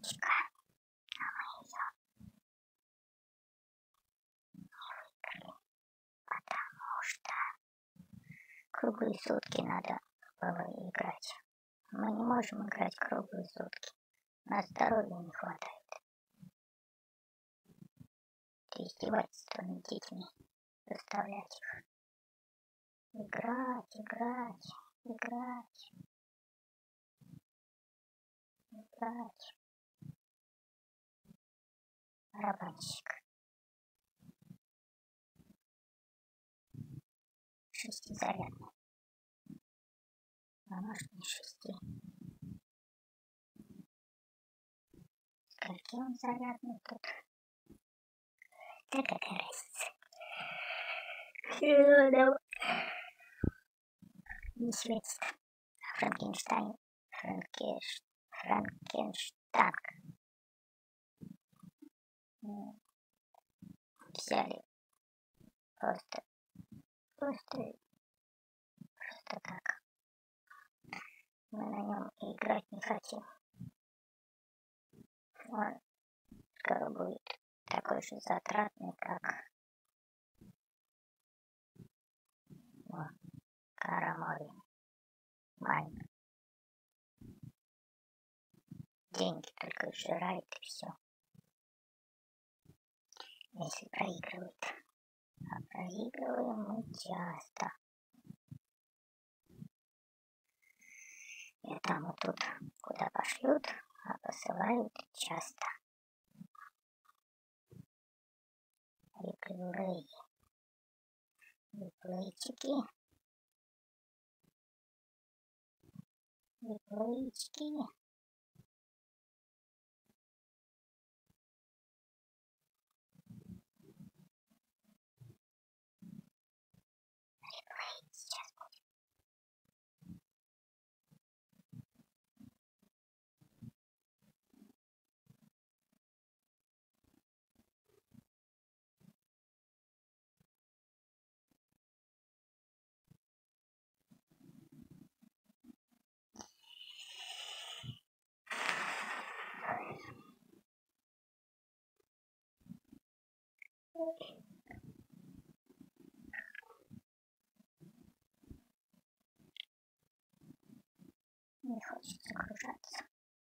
птичка. А мы ее не выиграли, потому что круглые сутки надо было играть. Мы не можем играть круглые сутки. На здоровье не хватает. Это издевательство над детьми. Заставлять их играть, играть, играть, играть. Барабанщик. 6-зарядный. А может не 6. Скольки он зарядный тут? Да какая разница? Не светит. Франкенштейн. Франкенштейн. Взяли просто так. Мы на нем играть не хотим. Он скоро будет такой же затратный, как Карамори. Майн. Деньги только сжирает и все. Если проигрывает. А проигрываем мы часто. И там вот тут, куда пошлют, а посылают часто. Реплей. Реплейчики. Реплейчики. Реплей сейчас будет. Не хочет загружаться.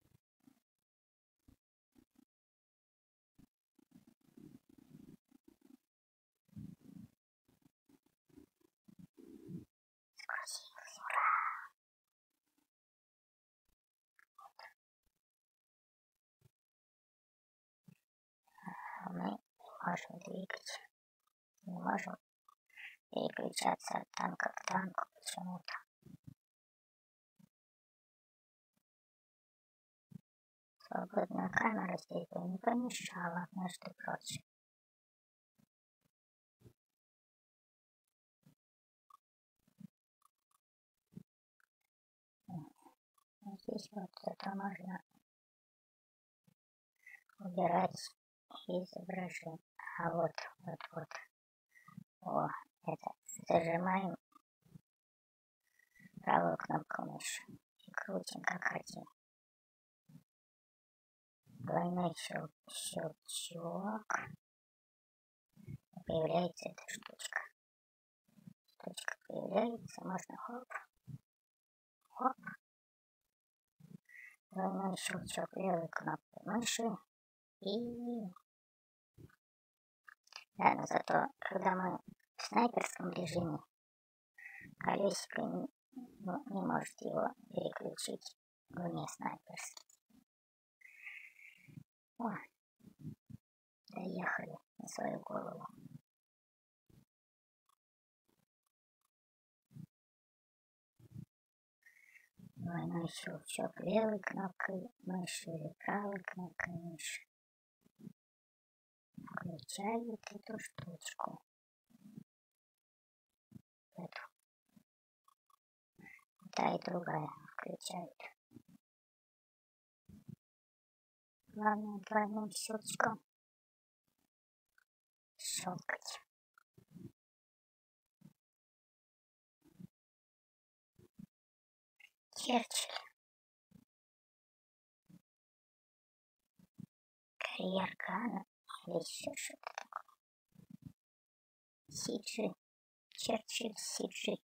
Загрузилось, ура! Мы не можем двигать. Не можем переключаться от танка к танку почему-то. Свободная камера здесь бы не помешала, между прочим. Здесь вот зато можно убирать изображение. А вот. О, это зажимаем правую кнопку мыши и крутим как хотим. Двойной щелчок. Появляется эта штучка. Штучка появляется, можно хоп. Двойной щелчок левой кнопкой мыши. И... Да, но зато, когда мы в снайперском режиме, колесико не может его переключить вне снайперский. О, доехали на свою голову. Двойной щелчок левой кнопкой мыши или правой кнопкой мыши. Включает эту штучку. Эту. Та и другая включают. Главное двойным щелчком щелкать. Черчилль. Риоргана или еще что-то такое. CG. Черчилль CG.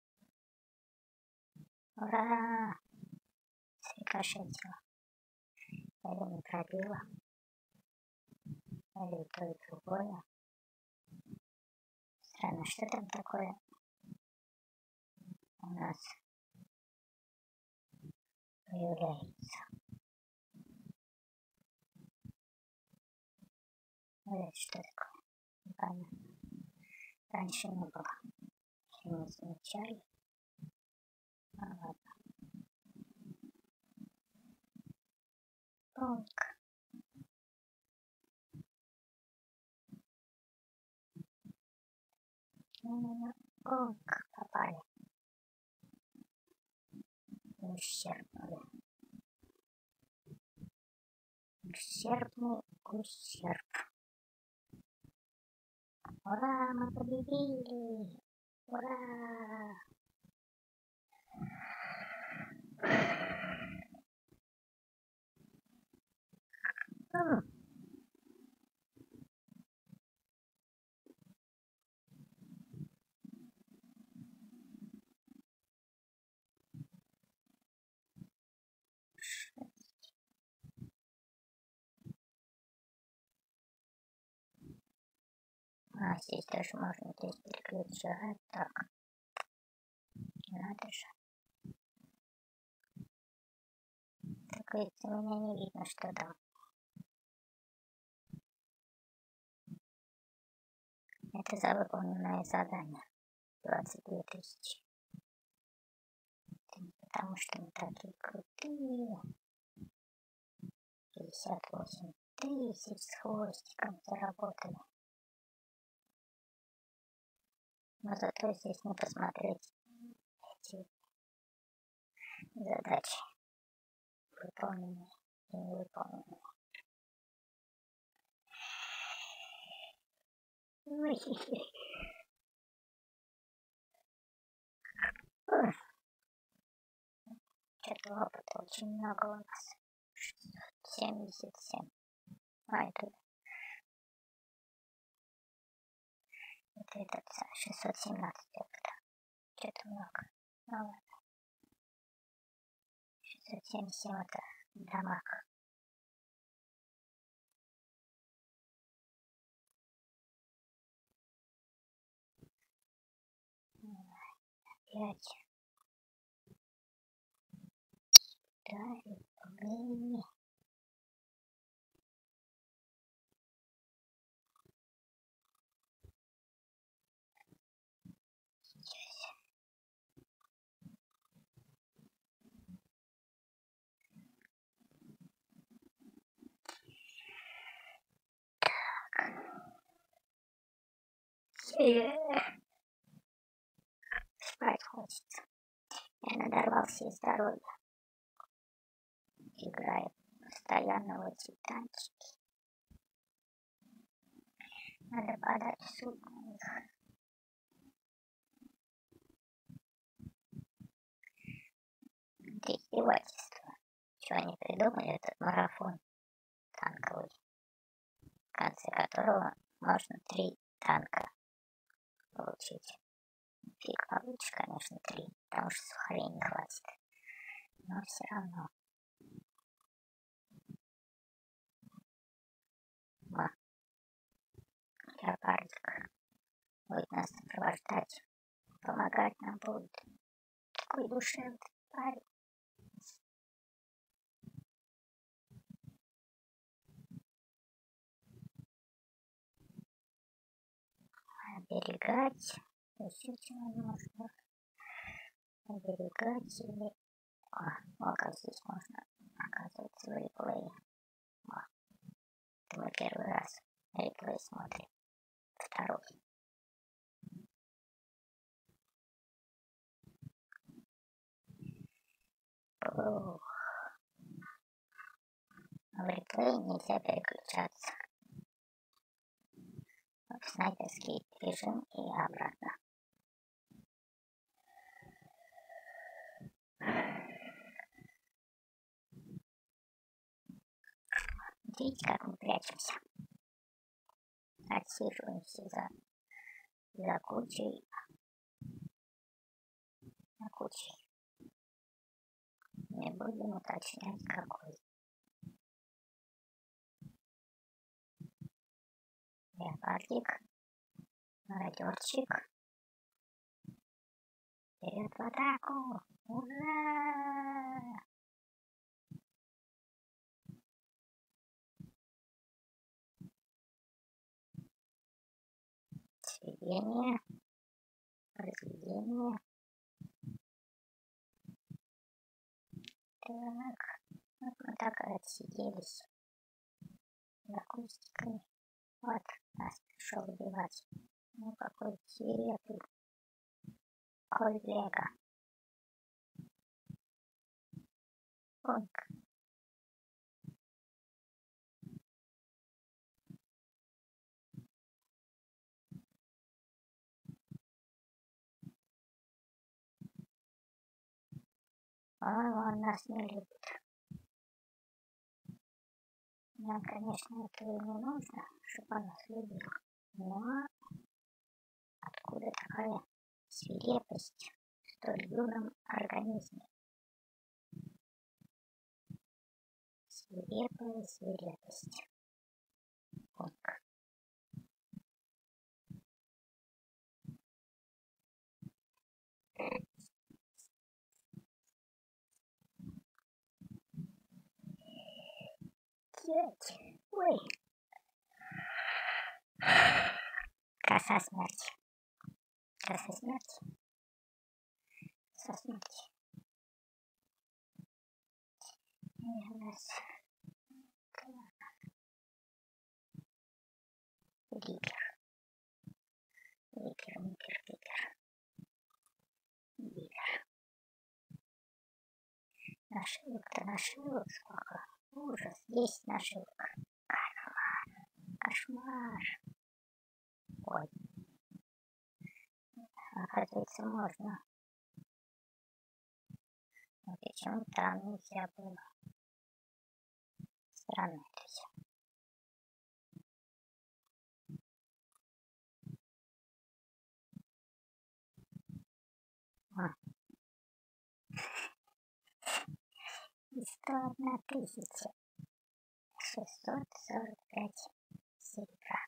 Ура! Срикошетила. Или не пробила. Или то и другое. Странно, что там такое у нас появляется. Это что такое? Непонятно. Раньше не было. Если не замечали. А ладно. Пунк. Пунк попали. Ущербный. Ущербный ущерб. Ура, мы победили! Ура! А здесь даже можно здесь переключать. Так. Надо же. Так ведь у меня не видно, что там. Это за выполненное задание. 22 тысячи. Это не потому, что мы такие крутые. 58 тысяч с хвостиком заработали. Но зато здесь не посмотреть эти задачи. Выполненные и невыполненные. Что-то опыта очень много у нас. 77. Это 617 опыта. Что-то много. Ну ладно. 677 это дамаг. Опять. Дали времени. Спать хочется. Я надорвался из здоровья. Играю постоянно в эти танчики. Надо подать в суд на них. Это издевательство. Что они придумали этот марафон танковый, в конце которого можно 3 танка получить. Фиг получишь, конечно, 3, потому что сухарей не хватит. Но все равно. Леопардик будет нас сопровождать, помогать нам будет. Такой душевный парень. Оберегать. Еще чего нужно. Оберегать или... О, как здесь можно, оказывается, в реплее. Это мы первый раз реплей смотрим. Второй. В реплее нельзя переключаться в снайперский режим и обратно. Вот видите, как мы прячемся. Отсиживаемся за кучей. За кучей. Не будем уточнять, какой. Леопардик. Мародерчик. Вперед в атаку! Ура! Сведение. Разведение. Так. Вот мы так и отсиделись. За кустиками. Вот, нас пришел убивать. Ну, какой свирепый коллега. Онк. Он нас не любит. Нам, конечно, этого и не нужно, чтобы он нас любил. Но откуда такая свирепость в столь юном организме? Свирепая свирепость. Онк. Ой. Коса смерти. Коса смерти. Коса смерти. И у нас гипер. Гипер. Нашивок-то нашивок сколько. Ужас. 10 нашивок. Кошмар. Ой. Оказывается, можно. Но почему там нельзя было? Странно это все. И 101 645 серебра.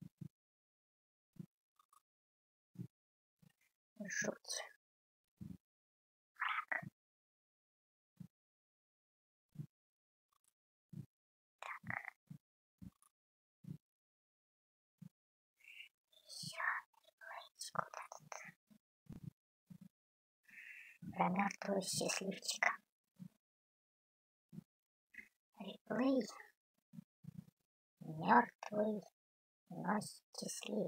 Жуть. Еще куда-то. Про мертвого счастливчика. Реплей. Мертвый, но счастливый.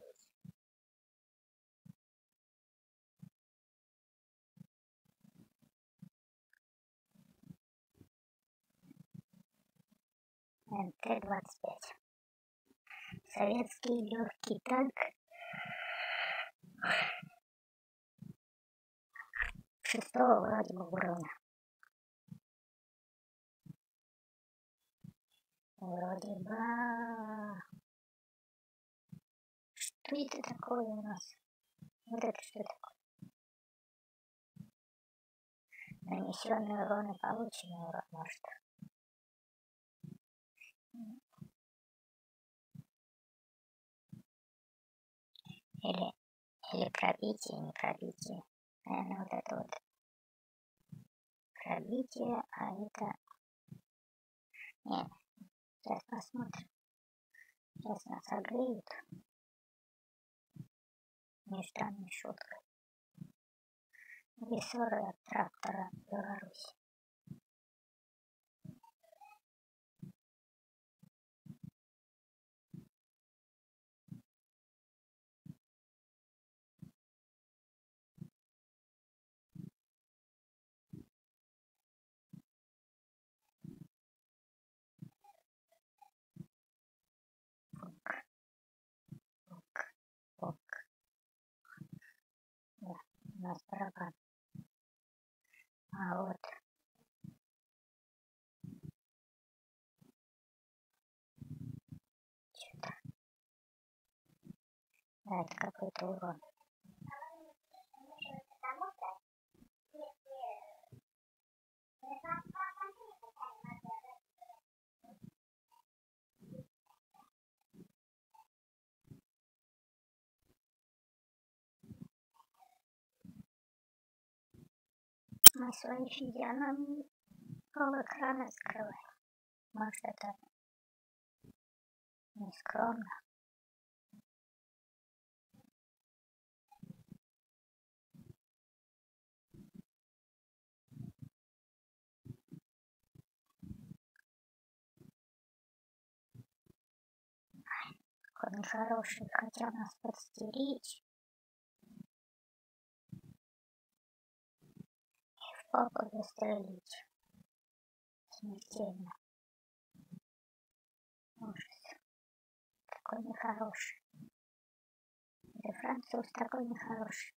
МТ-25. Советский легкий танк 6-го вроде бы уровня. Вроде бы. Что это такое у нас? Вот это что такое? Нанесенный урон и полученный урон, может. Или пробитие, не пробитие. Наверное, вот это вот пробитие, а это... Нет, сейчас посмотрим. Сейчас нас огреют. Нежданной шуткой. Рессоры от трактора Беларусь. Да, у нас барабан. А вот. это какой-то урон. Мы свои физиономии полэкрана скрываем. Может, это не скромно? Он нехороший, хотел нас подстеречь. И в попу застрелить. Смертельно. Ужас. Такой нехороший. Да француз такой нехороший.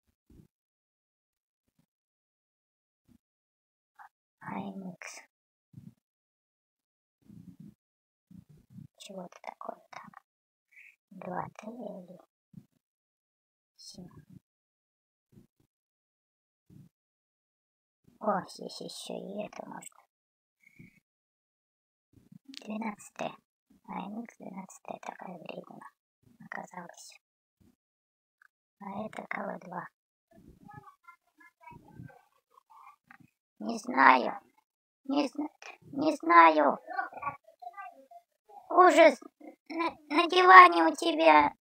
АМХ. Чего-то такое там. 2Т или 7. О, есть еще и это можно. 12Т. АМХ 12Т такая вредина оказалась. А это КВ-2. Не знаю. Не знаю. Ужас. На диване у тебя.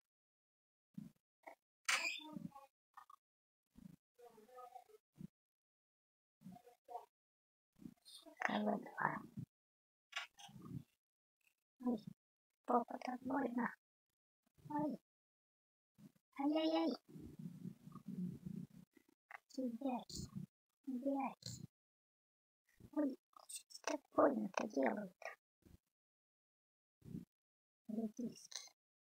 КВ-2. Ой, попа так больно. Ой. Ай-яй-яй. Грязь. Грязь. Ой, что так больно-то делают? Редиски.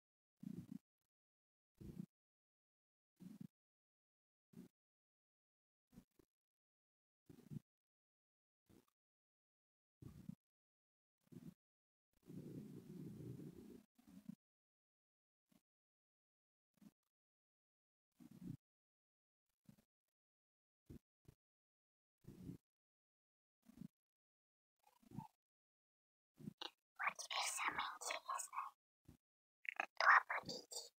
А теперь самое интересное. Кто победит?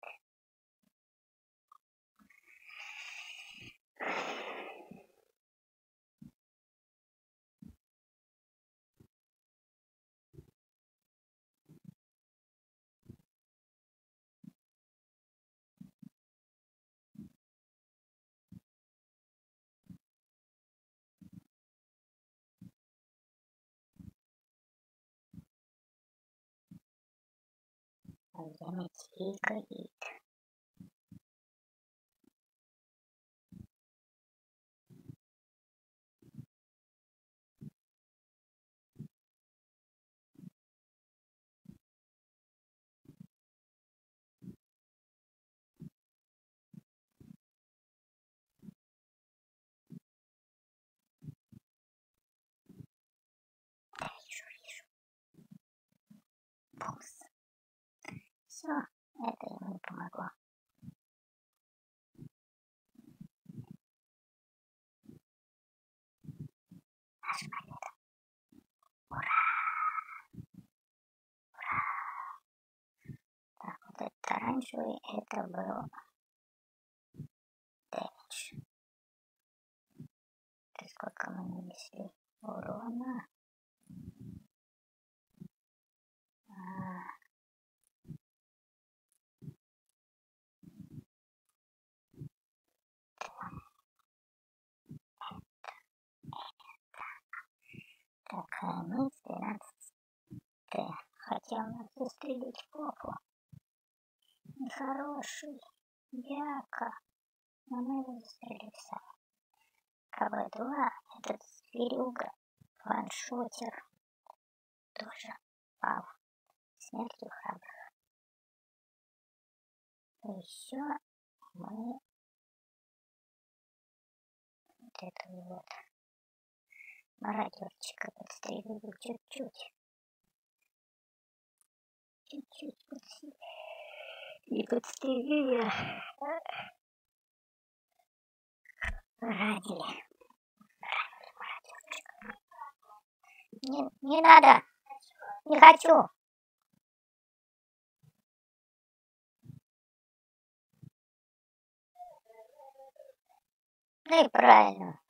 Время тикает. Да, вижу. Бумс. Все, это ему не помогло. Наша победа. Ура! Так, вот этот оранжевый, это был дэмидж. Это сколько мы нанесли урона? Так, АМХ 12Т. Хотел нас застрелить в попу. Нехороший. Бяка. Но мы его застрелили сами. КВ-2, этот зверюга, ваншотер, тоже пал смертью храбрых. И еще мы вот этого вот мародерчика подстрелили чуть-чуть. Чуть-чуть подстрелили. И подстрелили. Ранили. Не надо. Не хочу. Ну и правильно.